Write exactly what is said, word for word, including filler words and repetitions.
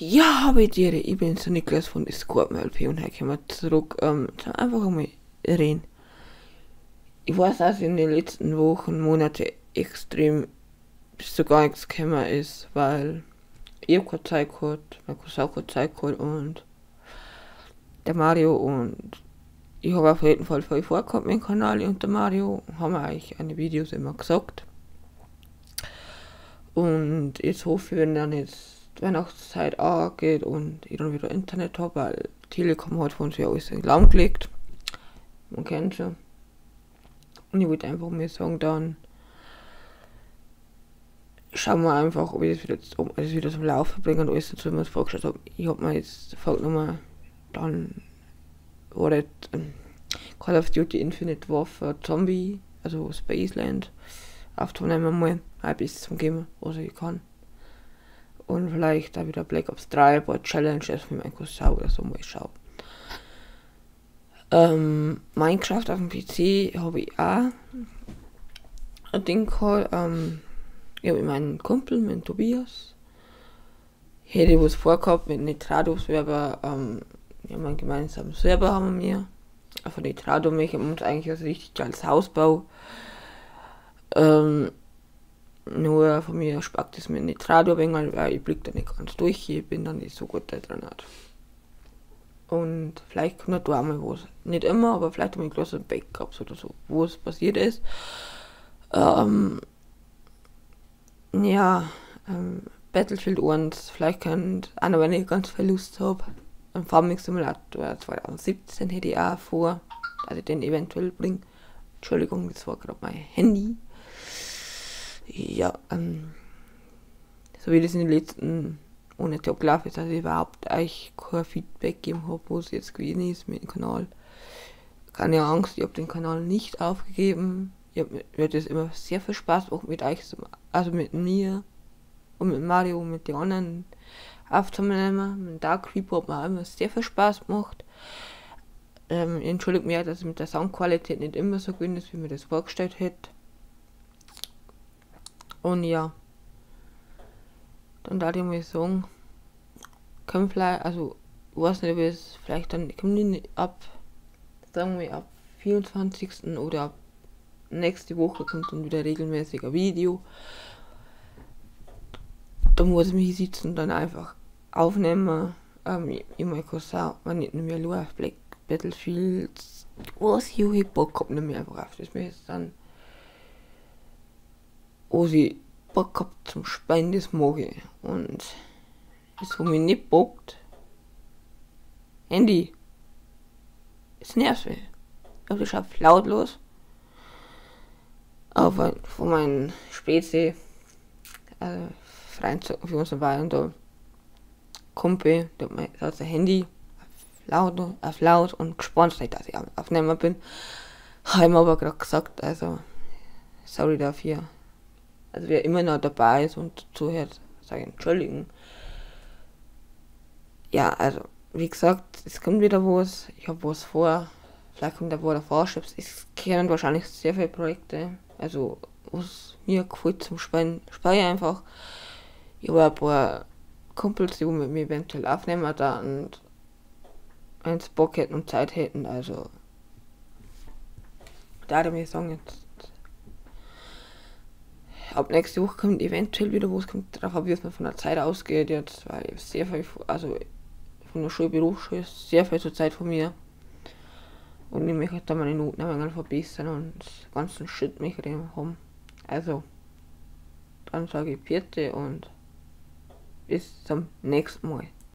Ja, habe ich dir, ich bin der Niklas von Discord L P und heute kommen wir zurück. Ähm, einfach mal reden. Ich weiß, dass in den letzten Wochen, Monaten extrem bis zu gar nichts gekommen ist, weil ich hab keine Zeit gehabt, mein Cousin hat keine Zeit gehabt und der Mario und ich habe auf jeden Fall viel vorgehabt mit dem Kanal und der Mario haben wir eigentlich eine Videos immer gesagt. Und jetzt hoffe ich, wenn dann jetzt die Weihnachtszeit angeht und ich dann wieder Internet habe, weil Telekom hat von uns ja alles in Lamm gelegt. Man kennt schon. Und ich würde einfach mal sagen, dann schauen wir einfach, ob ich das wieder, ob ich das wieder zum Laufen bringe und alles dazu, wie ich mir das vorgestellt habe. Ich habe mir jetzt vorgenommen, dann war das ähm, Call of Duty Infinite Warfare Zombie, also Spaceland, aufzunehmen mal, ein bisschen zum Geben, was ich kann. Und vielleicht auch wieder Black Ops drei, ein paar Challenges für meinen Cousin oder so mal schauen. Ähm, Minecraft auf dem P C habe ich auch ein Ding gehabt. Ähm, ich habe meinen Kumpel, mit Tobias, hätte ich was vorgehabt mit Nitrado-Server. Ähm, ja, meinen gemeinsamen Server haben wir. Von Nitrado mich und uns eigentlich als richtig als Hausbau. Ähm, nur von mir spackt es mit Nitrado wegen, weil ich blick da nicht ganz durch, ich bin dann nicht so gut da drin. Und vielleicht kommt da auch mal was. Nicht immer, aber vielleicht habe ich bloß ein Backups oder so, wo es passiert ist. Ähm, ja, ähm, Battlefield eins, vielleicht könnt, auch noch wenn ich ganz viel Lust habe. Ein Farming Simulator zwanzig siebzehn hätte ich auch vor, dass ich den eventuell bringe. Entschuldigung, das war gerade mein Handy. Ja, ähm, so wie das in den letzten Monaten gelaufen ist, dass ich überhaupt eigentlich kein Feedback gegeben habe, wo es jetzt gewesen ist mit dem Kanal. Keine Angst, ich habe den Kanal nicht aufgegeben. Ich habe mir das immer sehr viel Spaß auch mit euch, also mit mir und mit Mario und mit den anderen aufzunehmen. Mit Dark Reaper hat mir auch immer sehr viel Spaß gemacht. Ähm, entschuldigt mich, dass es mit der Soundqualität nicht immer so gut ist, wie mir das vorgestellt hätte. Und ja, dann darf ich mal sagen, können vielleicht, also, ich weiß nicht, ob es vielleicht dann, kommt nicht ab, sagen wir ab vierundzwanzigsten oder ab nächste Woche kommt dann wieder regelmäßig ein Video. Da muss ich mich sitzen und dann einfach aufnehmen. Ähm, ich, ich mein Cousin, wenn ich nicht mehr nur auf Black Battlefield, was ich habe Bock hab, nicht mehr einfach auf das mir jetzt dann, was ich Bock hab zum Spielen, das mag ich. Und das, was mich nicht bockt, Handy, es nervt mich. Aber das schaut lautlos. Aber von meinem Spezi, also Freund für uns dabei und da Kumpel, der hat, mein, der hat sein Handy auf laut, auf laut und gespannt, dass ich aufnehmen bin. Habe ich mir aber gerade gesagt, also sorry dafür. Also wer immer noch dabei ist und zuhört, sage ich Entschuldigung. Ja, also wie gesagt, es kommt wieder was, ich habe was vor, vielleicht kommt da wo der Vorschips. Es kennen wahrscheinlich sehr viele Projekte, also was mir gefällt zum Spielen, spiele einfach. Ich habe ein paar Kumpels, die mit mir eventuell aufnehmen da und wenn sie Bock hätten und Zeit hätten, also da würde ich sagen, jetzt ab nächste Woche kommt eventuell wieder was, kommt darauf ab, wie es mir von der Zeit ausgeht jetzt, weil ich sehr viel, also von der Schule, Berufsschule, sehr viel zur Zeit von mir. Und ich möchte da meine Noten ein wenig verbessern und den ganzen Shit mich haben. Also, dann sage ich Vierte und bis zum nächsten Mal.